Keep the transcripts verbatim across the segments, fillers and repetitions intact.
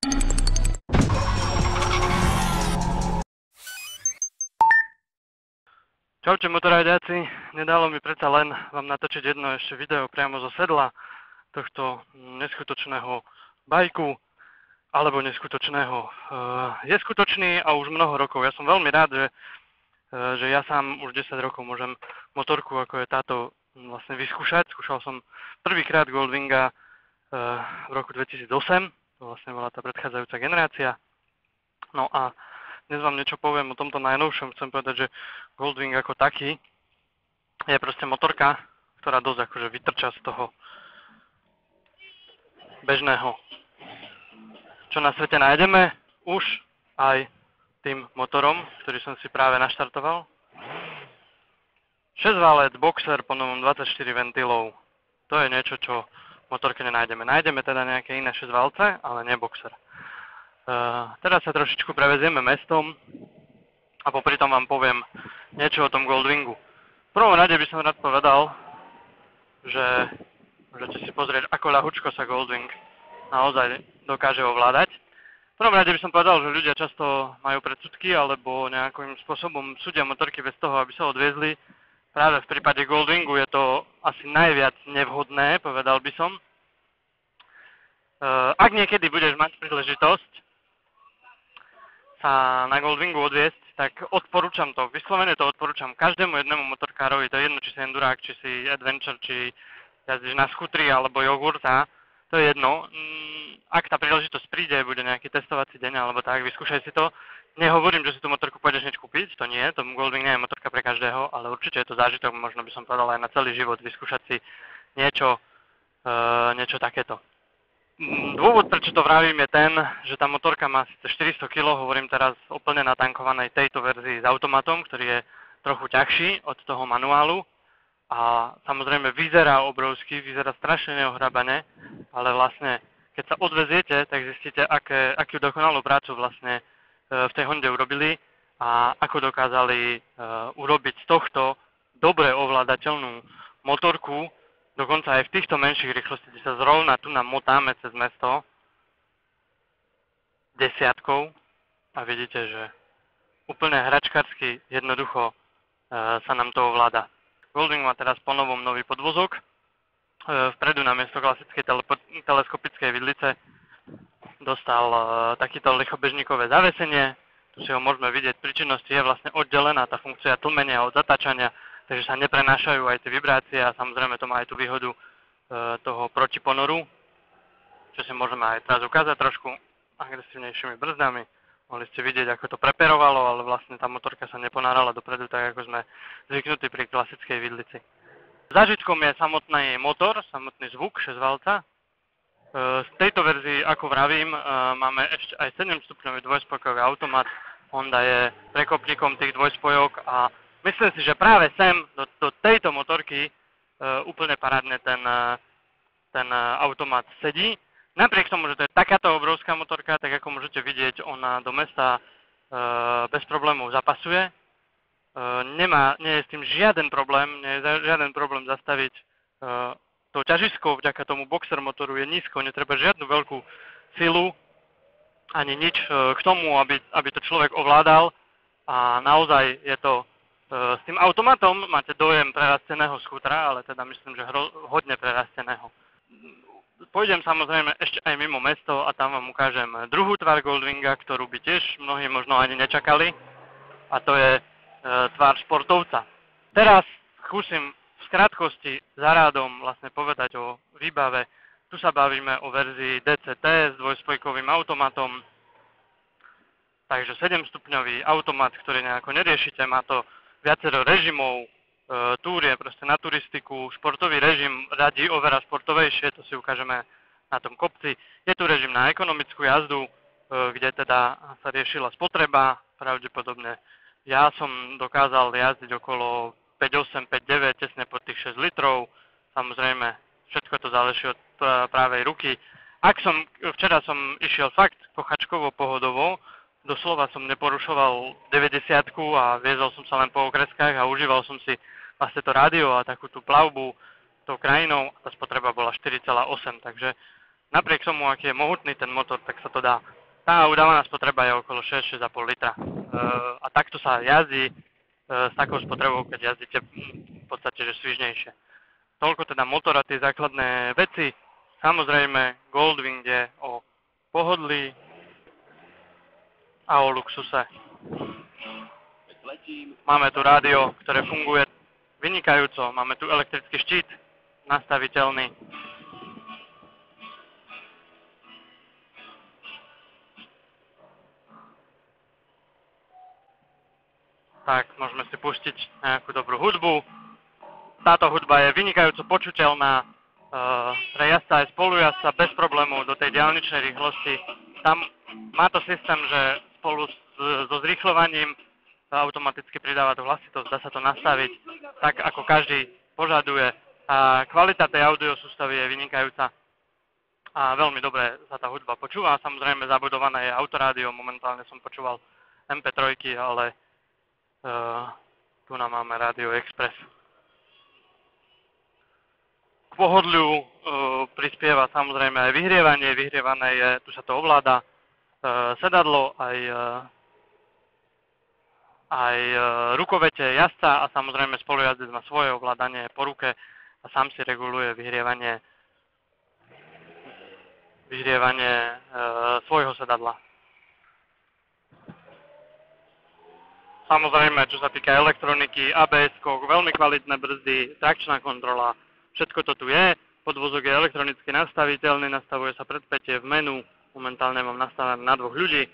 Čaute motorajďáci, nedalo mi predsa len vám natočiť jedno ešte video priamo zo sedla tohto neskutočného bajku, alebo neskutočného. Je skutočný a už mnoho rokov. Ja som veľmi rád, že, že ja sám už desať rokov môžem motorku, ako je táto, vlastne vyskúšať. Skúšal som prvýkrát Goldwinga v roku dvetisícosem, to vlastne bola tá predchádzajúca generácia. No a dnes vám niečo poviem o tomto najnovšom. Chcem povedať, že Goldwing ako taký je proste motorka, ktorá dosť akože vytrča z toho bežného. Čo na svete nájdeme už aj tým motorom, ktorý som si práve naštartoval. šesť válec, boxer, po novom dvadsaťštyri ventilov. To je niečo, čo v motorke nenájdeme. Nájdeme teda nejaké iné šesť válce, ale nie boxer. Uh, teraz sa trošičku prevezieme mestom a popri tom vám poviem niečo o tom Goldwingu. V prvom rade by som rád povedal, že môžete si pozrieť, ako ľahučko sa Goldwing naozaj dokáže ovládať. V prvom rade by som povedal, že ľudia často majú predsudky alebo nejakým spôsobom súdia motorky bez toho, aby sa odviezli. Práve v prípade Goldwingu je to asi najviac nevhodné, povedal by som. Uh, ak niekedy budeš mať príležitosť sa na Goldwingu odviesť, tak odporúčam to, vyslovene to odporúčam každému jednému motorkárovi, to je jedno, či si endurák, či si adventure, či jazdíš na skutri alebo jogurta, to je jedno. Ak tá príležitosť príde, bude nejaký testovací deň alebo tak, vyskúšaj si to. Nehovorím, že si tú motorku pôjdeš hneď kúpiť, to nie, to Goldwing nie je motorka pre každého, ale určite je to zážitok, možno by som povedal aj na celý život, vyskúšať si niečo, uh, niečo takéto. Dôvod, prečo to vravím, je ten, že tá motorka má síce štyristo kilogramov, hovorím teraz o plne natankovanej tejto verzii s automatom, ktorý je trochu ťažší od toho manuálu a samozrejme vyzerá obrovský, vyzerá strašne neohrabane, ale vlastne keď sa odveziete, tak zistíte, aké, akú dokonalú prácu vlastne v tej Honde urobili a ako dokázali urobiť z tohto dobre ovládateľnú motorku. Dokonca aj v týchto menších rýchlosti, kde sa zrovna tu nám motáme cez mesto desiatkou a vidíte, že úplne hračkarsky jednoducho e, sa nám to ovláda. Goldwing má teraz po novom nový podvozok. E, vpredu namiesto klasickej tele- teleskopickej vidlice dostal e, takýto lichobežníkové zavesenie. Tu si ho môžeme vidieť, pri činnosti je vlastne oddelená tá funkcia tlmenia od zatáčania, takže sa neprenášajú aj tie vibrácie a samozrejme to má aj tú výhodu e, toho protiponoru, čo si môžeme aj teraz ukázať trošku agresívnejšími brzdami. Mohli ste vidieť, ako to preperovalo, ale vlastne tá motorka sa neponárala dopredu, tak ako sme zvyknutí pri klasickej vidlici. Zážitkom je samotný motor, samotný zvuk šesť válca. E, z tejto verzii, ako vravím, e, máme ešte aj sedemstupňový dvojspojkový automat. Honda je prekopníkom tých dvojspojok a myslím si, že práve sem, do, do tejto motorky, e, úplne parádne ten, ten automat sedí. Napriek tomu, že to je takáto obrovská motorka, tak ako môžete vidieť, ona do mesta e, bez problémov zapasuje. E, nemá, nie je s tým žiaden problém, nie je žiaden problém zastaviť e, to ťažisko, vďaka tomu boxer motoru je nízko, netreba žiadnu veľkú silu, ani nič e, k tomu, aby, aby to človek ovládal a naozaj je to s tým automatom máte dojem prerasteného skútra, ale teda myslím, že hro, hodne prerasteného. Pôjdem samozrejme ešte aj mimo mesto a tam vám ukážem druhú tvár Goldwinga, ktorú by tiež mnohí možno ani nečakali, a to je e, tvár športovca. Teraz skúsim v krátkosti za rádom vlastne povedať o výbave. Tu sa bavíme o verzii dé cé té s dvojspojkovým automatom, takže sedemstupňový automat, ktorý nejako neriešite, má to viacero režimov, e, túr je proste na turistiku, športový režim radí oveľa športovejšie, to si ukážeme na tom kopci. Je tu režim na ekonomickú jazdu, e, kde teda sa riešila spotreba, pravdepodobne ja som dokázal jazdiť okolo päť osem, päť deväť, tesne pod tých šesť litrov, samozrejme všetko to záleží od pravej ruky. Ak som, včera som išiel fakt kochačkovo, pohodovo, doslova som neporušoval deväťdesiatku a viezol som sa len po okreskách a užíval som si vlastne to rádio a takú tú plavbu tou krajinou. Tá spotreba bola štyri celá osem, takže napriek tomu, aký je mohutný ten motor, tak sa to dá. tá udávaná spotreba je okolo šesť až šesť a pol litra. A takto sa jazdí s takou spotrebou, keď jazdíte v podstate že svižnejšie. Toľko teda motor a tie základné veci. Samozrejme, Goldwing je o pohodlí a o luxuse. Máme tu rádio, ktoré funguje vynikajúco. Máme tu elektrický štít, nastaviteľný. Tak môžeme si pustiť nejakú dobrú hudbu. Táto hudba je vynikajúco počuteľná uh, pre jazdca aj spolujazca bez problémov do tej diaľničnej rýchlosti. Tam má to systém, že spolu s, so zrýchľovaním automaticky pridáva tú hlasitosť, dá sa to nastaviť tak, ako každý požaduje. A kvalita tej audio sústavy je vynikajúca a veľmi dobre sa tá hudba počúva. Samozrejme zabudované je autorádio, momentálne som počúval em pé tri, ale Uh, tu nám máme Radio Express. K pohodliu uh, prispieva samozrejme aj vyhrievanie. Vyhrievané je, tu sa to ovláda, uh, sedadlo, aj, uh, aj uh, rukovete jazdca a samozrejme spolujazdec má svoje ovládanie po ruke a sám si reguluje vyhrievanie, vyhrievanie uh, svojho sedadla. Samozrejme, čo sa týka elektroniky, á bé es-ko, veľmi kvalitné brzdy, trakčná kontrola, všetko to tu je. Podvozok je elektronicky nastaviteľný, nastavuje sa predpätie v menu, momentálne mám nastavené na dvoch ľudí.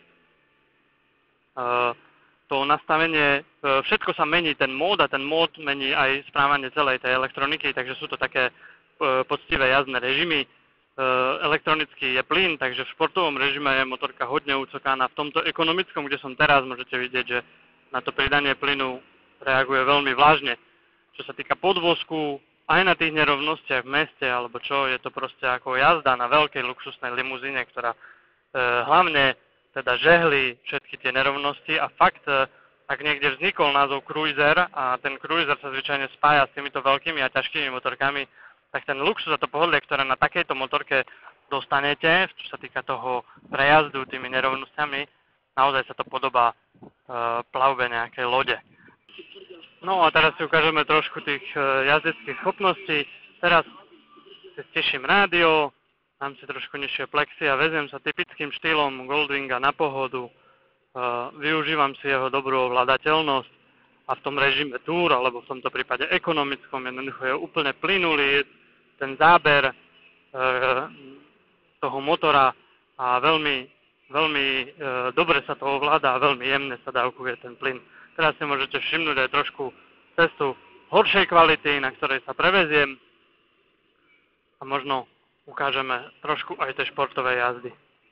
To nastavenie, všetko sa mení, ten mód a ten mód mení aj správanie celej tej elektroniky, takže sú to také poctivé jazdné režimy. Elektronický je plyn, takže v športovom režime je motorka hodne ucokána. V tomto ekonomickom, kde som teraz, môžete vidieť, že na to pridanie plynu reaguje veľmi vlážne. Čo sa týka podvozku, aj na tých nerovnostiach v meste, alebo čo, je to proste ako jazda na veľkej luxusnej limuzíne, ktorá e, hlavne teda žehlí všetky tie nerovnosti a fakt, e, ak niekde vznikol názov cruiser a ten cruiser sa zvyčajne spája s týmito veľkými a ťažkými motorkami, tak ten luxus a to pohodlie, ktoré na takejto motorke dostanete, čo sa týka toho prejazdu tými nerovnostiami, naozaj sa to podobá uh, plavbe nejakej lode. No a teraz si ukážeme trošku tých uh, jazdeckých schopností. Teraz si stiším rádio, dám si trošku nižšie plexy a veziem sa typickým štýlom Goldwinga na pohodu. Uh, využívam si jeho dobrú ovládateľnosť a v tom režime Tour, alebo v tomto prípade ekonomickom, jednoducho je úplne plynulý ten záber uh, toho motora a veľmi Veľmi e, dobre sa to ovláda a veľmi jemne sa dávkuje ten plyn. Teraz si môžete všimnúť aj trošku cestu horšej kvality, na ktorej sa preveziem a možno ukážeme trošku aj tej športovej jazdy.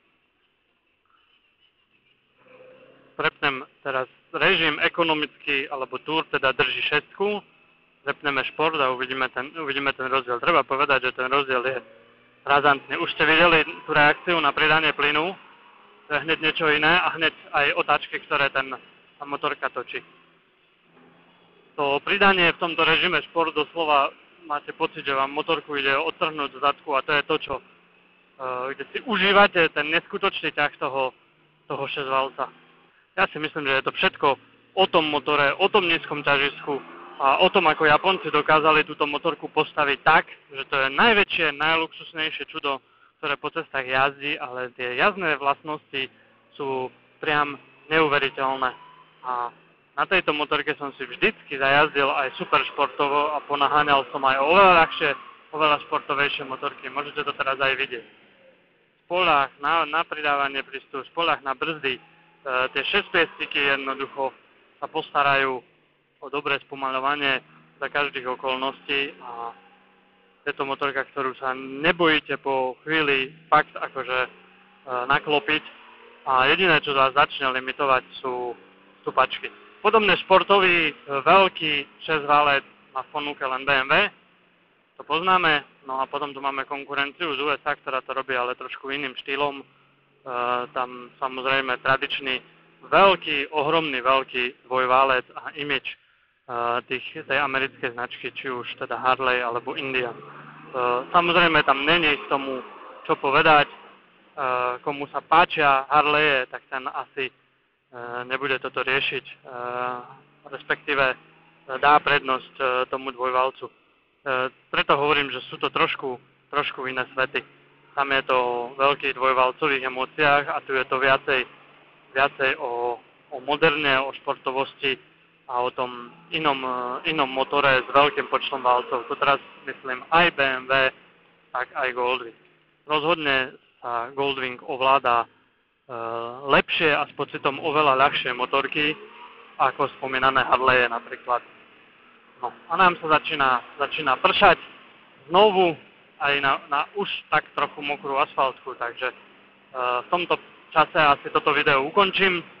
Prepnem teraz režim ekonomický alebo Tour, teda drží šestku. Prepneme šport a uvidíme ten, uvidíme ten rozdiel. Treba povedať, že ten rozdiel je razantný. Už ste videli tú reakciu na pridanie plynu. To je hneď niečo iné a hneď aj otáčky, ktoré ten, tá motorka točí. To pridanie v tomto režime šport doslova máte pocit, že vám motorku ide odtrhnúť z zadku a to je to, čo, uh, kde si užívate ten neskutočný ťah toho, toho šesťvalca. Ja si myslím, že je to všetko o tom motore, o tom nízkom ťažisku a o tom, ako Japonci dokázali túto motorku postaviť tak, že to je najväčšie, najluxusnejšie čudo, ktoré po cestách jazdí, ale tie jazdné vlastnosti sú priam neuveriteľné. A na tejto motorke som si vždycky zajazdil aj super športovo a ponaháňal som aj oveľa ľahšie, oveľa športovejšie motorky. Môžete to teraz aj vidieť. V poľách na, na pridávanie prístupu, v poľách na brzdy, e, tie šesťpiestiky jednoducho sa postarajú o dobré spomaľovanie za každých okolností a je to motorka, ktorú sa nebojíte po chvíli fakt akože e, naklopiť a jediné, čo vás začne limitovať, sú stupačky. Podobne športový e, veľký šesťvalec má v ponuke len bé em vé, to poznáme, no a potom tu máme konkurenciu z ú es á, ktorá to robí ale trošku iným štýlom. E, tam samozrejme tradičný veľký, ohromný veľký dvojválec a image Tých, tej americkej značky, či už teda Harley alebo Indian. Samozrejme tam není k tomu čo povedať. komu sa páčia Harleje, tak ten asi nebude toto riešiť, respektíve dá prednosť tomu dvojvalcu. Preto hovorím, že sú to trošku, trošku iné svety. Tam je to o veľkých dvojvalcových emóciách a tu je to viacej, viacej o, o moderne, o športovosti a o tom inom, inom motore s veľkým počtom valcov. To teraz myslím aj bé em vé, tak aj Goldwing. Rozhodne sa Goldwing ovláda e, lepšie a s pocitom oveľa ľahšie motorky ako spomínané Harleje napríklad. No a nám sa začína, začína pršať znovu aj na, na už tak trochu mokrú asfaltku, takže e, v tomto čase asi toto video ukončím. E,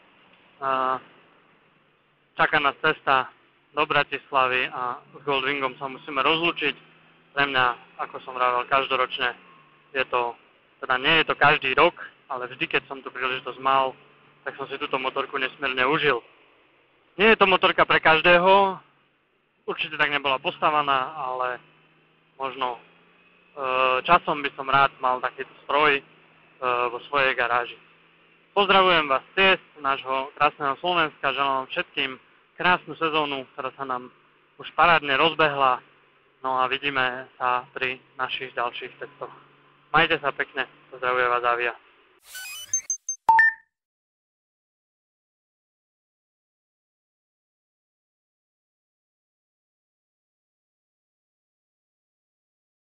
čaká nás cesta do Bratislavy a s Goldwingom sa musíme rozlúčiť. Pre mňa, ako som vravel, každoročne je to, teda nie je to každý rok, ale vždy, keď som tu príležitosť mal, tak som si túto motorku nesmierne užil. Nie je to motorka pre každého, určite tak nebola postavaná, ale možno časom by som rád mal takýto stroj vo svojej garáži. Pozdravujem vás z ciest nášho krásneho Slovenska, želám všetkým krásnu sezónu, ktorá sa nám už parádne rozbehla, no a vidíme sa pri našich ďalších testoch. Majte sa pekne, pozdravuje vás Avia.